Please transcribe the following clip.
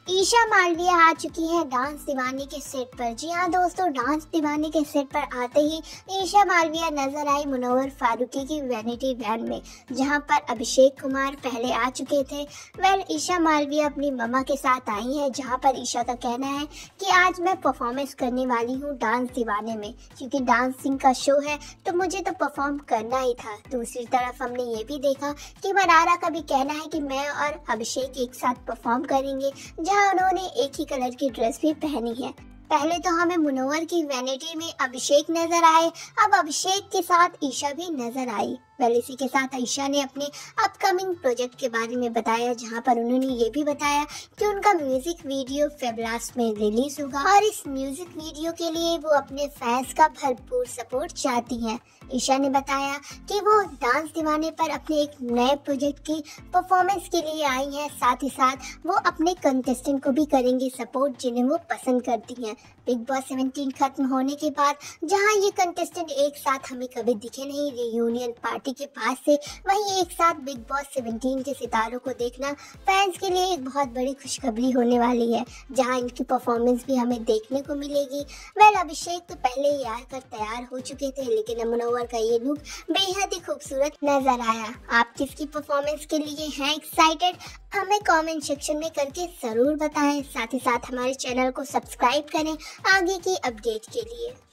ईशा मालविया आ चुकी है डांस दीवाने के सेट पर। जी हाँ दोस्तों, डांस दीवाने के सेट पर आते ही ईशा मालविया नजर आई मुनव्वर फारूकी की वैनिटी वैन में, जहां पर अभिषेक कुमार पहले आ चुके थे। ईशा मालविया अपनी मम्मा के साथ आई है, जहां पर ईशा का कहना है कि आज मैं परफॉर्मेंस करने वाली हूँ डांस दीवाने में, क्योंकि डांसिंग का शो है तो मुझे तो परफॉर्म करना ही था। दूसरी तरफ हमने ये भी देखा कि मनारा का भी कहना है कि मैं और अभिषेक एक साथ परफॉर्म करेंगे, जहां उन्होंने एक ही कलर की ड्रेस भी पहनी है। पहले तो हमें मुनव्वर की वैनिटी में अभिषेक नजर आए, अब अभिषेक के साथ ईशा भी नजर आई। इसी के साथ ईशा ने अपने अपकमिंग प्रोजेक्ट के बारे में बताया, जहां पर उन्होंने ये भी बताया कि उनका म्यूजिक वीडियो फेब्रुअरी में रिलीज होगा और इस म्यूजिक वीडियो के लिए वो अपने फैंस का भरपूर सपोर्ट चाहती हैं। ईशा ने बताया कि वो डांस दीवाने पर अपने एक नए प्रोजेक्ट की परफॉर्मेंस के लिए आई हैं, साथ ही साथ वो अपने कंटेस्टेंट को भी करेंगे सपोर्ट जिन्हें वो पसंद करती हैं। बिग बॉस 17 खत्म होने के बाद जहां ये कंटेस्टेंट एक साथ हमें कभी दिखे नहीं रियूनियन पार्टी के पास से, वहीं एक साथ बिग बॉस 17 के सितारों को देखना फैंस के लिए एक बहुत बड़ी खुशखबरी होने वाली है, जहां इनकी परफॉर्मेंस भी हमें देखने को मिलेगी। अभिषेक तो पहले ही आकर तैयार हो चुके थे, लेकिन मुनव्वर का ये लुक बेहद ही खूबसूरत नजर आया। आप किसकी परफॉर्मेंस के लिए हैं एक्साइटेड, हमें कमेंट सेक्शन में करके जरूर बताएं। साथ ही साथ हमारे चैनल को सब्सक्राइब करें आगे की अपडेट के लिए।